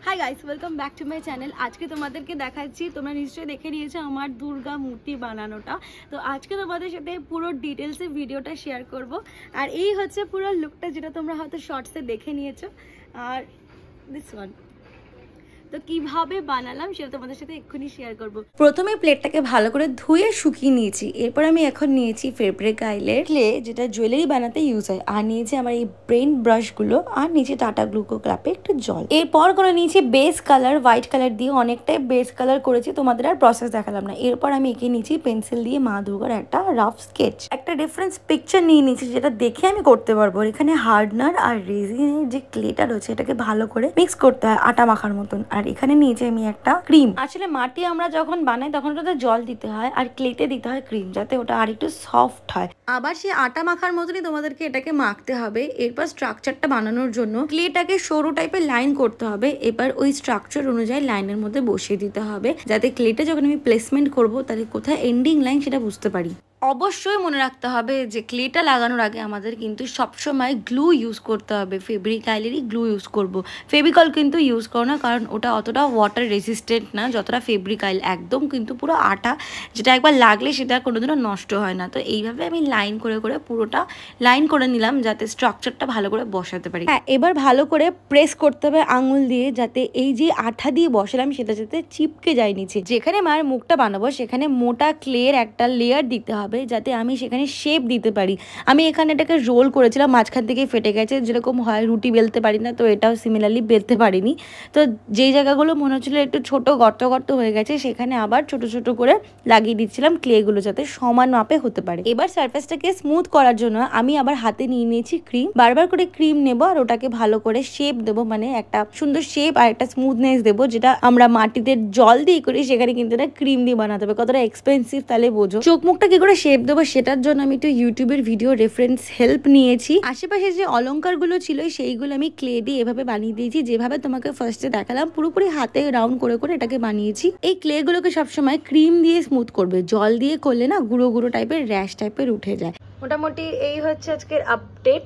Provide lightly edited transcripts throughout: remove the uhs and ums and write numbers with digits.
High guys, welcome back to my channel. আজকে তোমাদেরকে দেখাচ্ছি, তোমরা নিশ্চয়ই দেখে নিয়েছো আমার দুর্গা মূর্তি বানানোটা। তো আজকে তোমাদের সাথে পুরো ডিটেলসে ভিডিওটা শেয়ার করব। আর এই হচ্ছে পুরো লুকটা, যেটা তোমরা হয়তো শর্টসে দেখে নিয়েছো। আর দিস ওয়ান, তো কিভাবে বানালাম সেটা তোমাদের সাথে এক্ষুনি শেয়ার করব। প্রথমে প্লেটটাকে ভালো করে ধুয়ে শুকিয়ে নিয়েছি। এরপর আমি এখন নিয়েছি ফেব্রিক আইলের ক্লে, যেটা জুয়েলারি বানাতে ইউজ হয়। আর নিয়েছি আমার এই ব্রেন ব্রাশগুলো, আর নিচে টাটা গ্লুকো ক্লাপে একটু জল। এরপর করে নিয়েছি বেস কালার, হোয়াইট কালার দিয়ে অনেকটাই বেস কালার করেছি, তোমাদের আর প্রসেস দেখালাম না। এরপর আমি এঁকে নিয়েছি পেন্সিল দিয়ে মা দুর্গার একটা রাফ স্কেচ, একটা ডিফারেন্স পিকচার নিয়ে নিয়েছি, যেটা দেখে আমি করতে পারবো। এখানে হার্ডনার আর রেজিনের যে ক্লেটা রয়েছে এটাকে ভালো করে মিক্স করতে হয় আটা মাখার মতন। আর এখানে নিয়েছি আমি একটা ক্রিম। আসলে মাটি আমরা যখন বানাই তখন ওটাতে জল দিতে হয়, আর ক্লেতে দিতে হয় ক্রিম, যাতে ওটা আর একটু সফট হয়। আবার সেই আটা মাখার মতনই তোমাদেরকে এটাকে মাখতে হবে। এরপর স্ট্রাকচারটা বানানোর জন্য ক্লেটাকে সরু টাইপের লাইন করতে হবে। এবার ওই স্ট্রাকচার অনুযায়ী লাইনের মধ্যে বসিয়ে দিতে হবে, যাতে ক্লেটা যখন আমি প্লেসমেন্ট করবো তাহলে কোথায় এন্ডিং লাইন সেটা বুঝতে পারি। অবশ্যই মনে রাখতে হবে যে ক্লেটা লাগানোর আগে আমাদের কিন্তু সবসময় গ্লু ইউজ করতে হবে। ফেব্রিক আইলেরই গ্লু ইউজ করব, ফেভিকল কিন্তু ইউজ করো না, কারণ ওটা অতটা ওয়াটার রেসিস্টেন্ট না যতটা ফেব্রিক আইল। একদম কিন্তু পুরো আটা, যেটা একবার লাগলে সেটা কোনোদিনও নষ্ট হয় না। তো এইভাবে আমি লাইন করে করে পুরোটা লাইন করে নিলাম, যাতে স্ট্রাকচারটা ভালো করে বসাতে পারি। হ্যাঁ, এবার ভালো করে প্রেস করতে হবে আঙুল দিয়ে, যাতে এই যে আঠা দিয়ে বসালাম সেটা যাতে চিপকে যায় নিচে। যেখানে মায়ের মুখটা বানাবো সেখানে মোটা ক্লের একটা লেয়ার দিতে হবে, যাতে আমি সেখানে শেপ দিতে পারি। আমি এখানে এটাকে রোল করেছিলাম, মাঝখান থেকে ফেটে গেছে, যেরকম হয় রুটি বেলতে পারি না, তো এটাও সিমিলারলি বেলতে পারিনি। তো যেই জায়গাগুলো মনে হচ্ছিলো একটু ছোট গর্ত গর্ত হয়ে গেছে, সেখানে আবার ছোট ছোট করে লাগিয়ে দিচ্ছিলাম ক্লেগুলো, যাতে সমান মাপে হতে পারে। এবার সারফেসটাকে স্মুথ করার জন্য আমি আবার হাতে নিয়ে নিয়েছি ক্রিম। বারবার করে ক্রিম নেবো আর ওটাকে ভালো করে শেপ দেবো, মানে একটা সুন্দর শেপ আর একটা স্মুথনেস দেবো। যেটা আমরা মাটিতে জল দিয়ে করি, সেখানে কিন্তু এটা ক্রিম দিয়ে বানাতে হবে। কতটা এক্সপেন্সিভ তাহলে বোঝো। চোখ মুখটা কি করে শেপ দেবো সেটার জন্য আমি একটু ইউটিউবের ভিডিও রেফারেন্স হেল্প নিয়েছি। আশেপাশে যে অলংকারগুলো ছিল সেইগুলো আমি ক্লে দিয়ে এভাবে বানিয়ে দিয়েছি, যেভাবে তোমাকে ফার্স্টে দেখালাম। পুরোপুরি হাতে রাউন্ড করে করে এটাকে বানিয়েছি। এই ক্লেগুলোকে সবসময় ক্রিম দিয়ে স্মুথ করবে, জল দিয়ে করলে না গুঁড়ো গুঁড়ো টাইপের র্যাশ টাইপের উঠে যায়। মোটামুটি এই হচ্ছে আজকের আপডেট।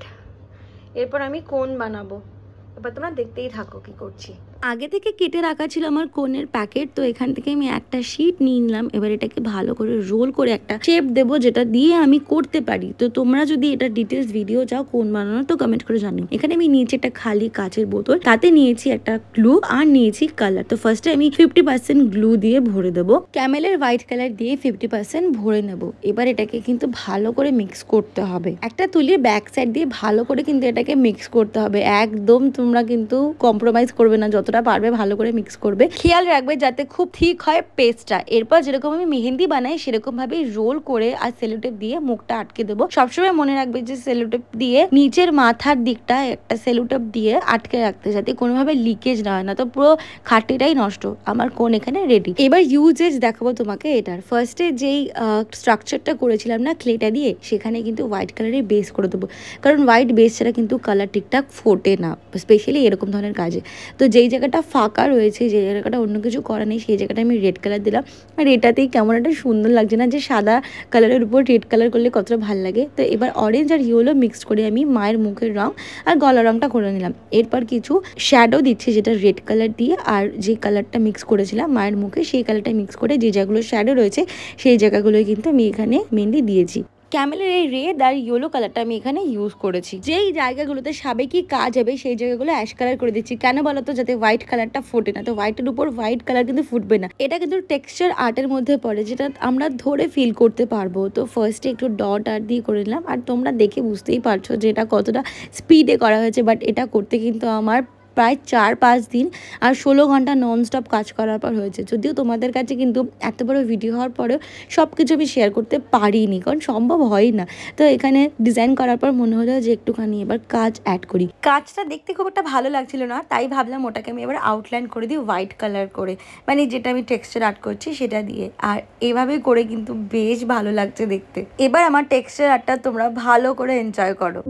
এরপর আমি কোন বানাবো, এবার তোমরা দেখতেই থাকো কি করছি। আগে থেকে কেটে রাখা ছিল আমার কোনের প্যাকেট, তো এখান থেকে আমি একটা শিট নিয়ে নিলাম। এবার এটাকে ভালো করে রোল করে একটা শেপ দেবো, যেটা দিয়ে আমি করতে পারি। তো তোমরা যদি এটা ডিটেলস ভিডিও চাও কোন বানানোর, তো কমেন্ট করে জানিও। এখানে আমি নিয়েছি একটা খালি কাচের বোতল, তাতে নিয়েছি একটা গ্লু আর নিয়েছি কালার। তো ফার্স্টে আমি 50% গ্লু দিয়ে ভরে দেবো, ক্যামেলের হোয়াইট কালার দিয়ে 50% ভরে নেবো। এবার এটাকে কিন্তু ভালো করে মিক্স করতে হবে। একটা তুলির ব্যাক সাইড দিয়ে ভালো করে কিন্তু এটাকে মিক্স করতে হবে। একদম তোমরা কিন্তু কম্প্রোমাইজ করবে না, যতটা পারবে ভালো করে মিক্স করবে। খেয়াল রাখবে যাতে খুব ঠিক হয় পেস্টটা। এরপর যেরকম আমি মেহেন্দি বানাই সেরকম ভাবে রোল করে আর সেলোটেপ দিয়ে মুখটা আটকে দেবো। সবসময় মনে রাখবে যে সেলোটেপ দিয়ে নিচের মাথার দিকটা একটা সেলোটেপ দিয়ে আটকে রাখতে, যাতে কোনোভাবে লিকেজ না হয়, না তো পুরো খাটিটাই নষ্ট। আমার কোন এখানে রেডি। এবার ইউজেজ দেখাবো তোমাকে এটার। ফার্স্টে যেই স্ট্রাকচারটা করেছিলাম না ক্লেটা দিয়ে, সেখানে কিন্তু হোয়াইট কালারের বেস করে দেবো, কারণ হোয়াইট বেস ছাড়া কিন্তু কালার ঠিকঠাক ফোটে না, স্পেশালি এরকম ধরনের কাজে। তো যেই জায়গাটা ফাঁকা রয়েছে, যে জায়গাটা অন্য কিছু করা নেই, সেই জায়গাটা আমি রেড কালার দিলাম। আর এটাতেই কেমন একটা সুন্দর লাগছে না, যে সাদা কালারের উপর রেড কালার করলে কতটা ভালো লাগে। তো এবার অরেঞ্জ আর ইয়েলো মিক্সড করে আমি মায়ের মুখের রং আর গলার রংটা করে নিলাম। এরপর কিছু শ্যাডো দিচ্ছি, যেটা রেড কালার দিয়ে, আর যে কালারটা মিক্স করেছিলাম মায়ের মুখে সেই কালারটা মিক্স করে যে জায়গাগুলো শ্যাডো রয়েছে সেই জায়গাগুলোই কিন্তু আমি এখানে মেনলি দিয়েছি। ক্যামেলের এই রেড আর ইয়েলো কালারটা আমি এখানে ইউজ করেছি। যেই জায়গাগুলোতে সাবেকি কাজ হবে সেই জায়গাগুলো অ্যাশ কালার করে দিচ্ছি। কেন বলতো, যাতে হোয়াইট কালারটা ফোটে না। তো হোয়াইটের উপর হোয়াইট কালার কিন্তু ফুটবে না। এটা কিন্তু টেক্সচার আর্টের মধ্যে পড়ে, যেটা আমরা ধরে ফিল করতে পারবো। তো ফার্স্টে একটু ডট আর্ট দিয়ে করে নিলাম। আর তোমরা দেখে বুঝতেই পারছো যে এটা কতটা স্পিডে করা হয়েছে, বাট এটা করতে কিন্তু আমার প্রায় 4-5 দিন আর 16 ঘন্টা ননস্টপ কাজ করার পর হয়েছে। যদিও তোমাদের কাছে কিন্তু এত বড় ভিডিও হওয়ার পরেও সব কিছু আমি শেয়ার করতে পারিনি, কারণ সম্ভব হয় না। তো এখানে ডিজাইন করার পর মনে হলো যে একটুখানি এবার কাজ অ্যাড করি। কাজটা দেখতে খুব একটা ভালো লাগছিল না, তাই ভাবলাম ওটাকে আমি এবার আউটলাইন করে দিই হোয়াইট কালার করে, মানে যেটা আমি টেক্সচার আর্ট করছি সেটা দিয়ে। আর এভাবে করে কিন্তু বেশ ভালো লাগছে দেখতে। এবার আমার টেক্সচার আর্টটা তোমরা ভালো করে এনজয় করো।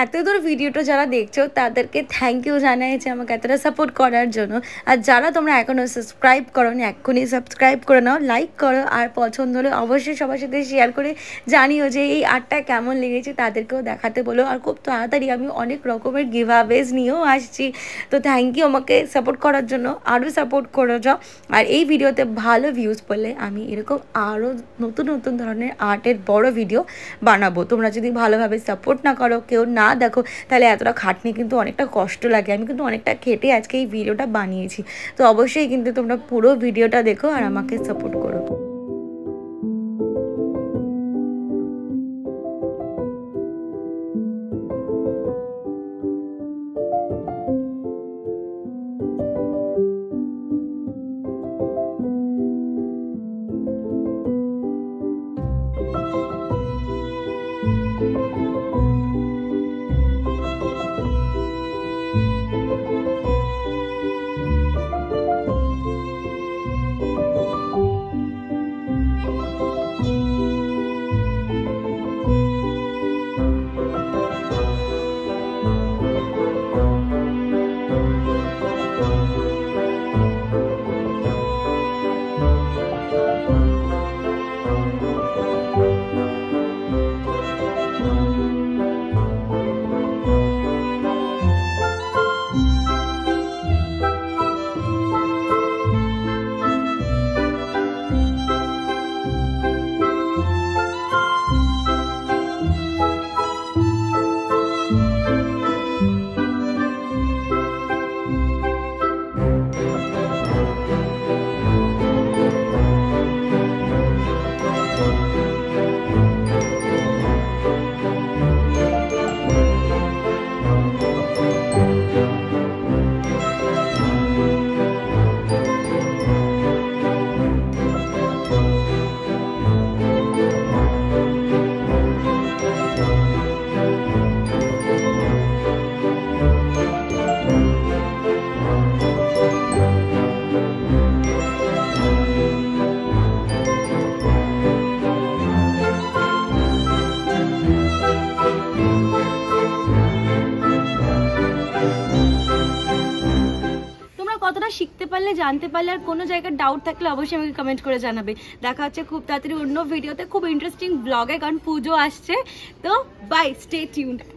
এতদূর ভিডিওটা যারা দেখছো তাদেরকে থ্যাংক ইউ জানাই যে আমাকে এতটা সাপোর্ট করার জন্য। আর যারা তোমরা এখনও সাবস্ক্রাইব করো নি এক্ষুনি সাবস্ক্রাইব করে নাও, লাইক করো, আর পছন্দ হলে অবশ্যই সবার সাথে শেয়ার করে জানিও যে এই আর্টটা কেমন লেগেছে, তাদেরকেও দেখাতে বলো। আর খুব তাড়াতাড়ি আমি অনেক রকমের গিভ অ্যাওয়েজ নিয়েও আসছি। তো থ্যাংক ইউ আমাকে সাপোর্ট করার জন্য, আরও সাপোর্ট করে যাও। আর এই ভিডিওতে ভালো ভিউজ পেলে আমি এরকম আরও নতুন নতুন ধরনের আর্টের বড় ভিডিও বানাবো। তোমরা যদি ভালোভাবে সাপোর্ট না করো, কেউ না দেখো, তাহলে এতটা খাটনি কিন্তু অনেকটা কষ্ট লাগে। আমি কিন্তু অনেকটা খেটে আজকে এই ভিডিওটা বানিয়েছি। তো অবশ্যই কিন্তু তোমরা পুরো ভিডিওটা দেখো আর আমাকে সাপোর্ট করো। কতটা শিখতে পারলে, জানতে পারলে, আর কোনো জায়গায় ডাউট থাকলে অবশ্যই আমাকে কমেন্ট করে জানাবে। দেখা হচ্ছে খুব তাড়াতাড়ি অন্য ভিডিওতে, খুব ইন্টারেস্টিং ব্লগে, কারণ পুজো আসছে। তো বাই, স্টে টিউনড।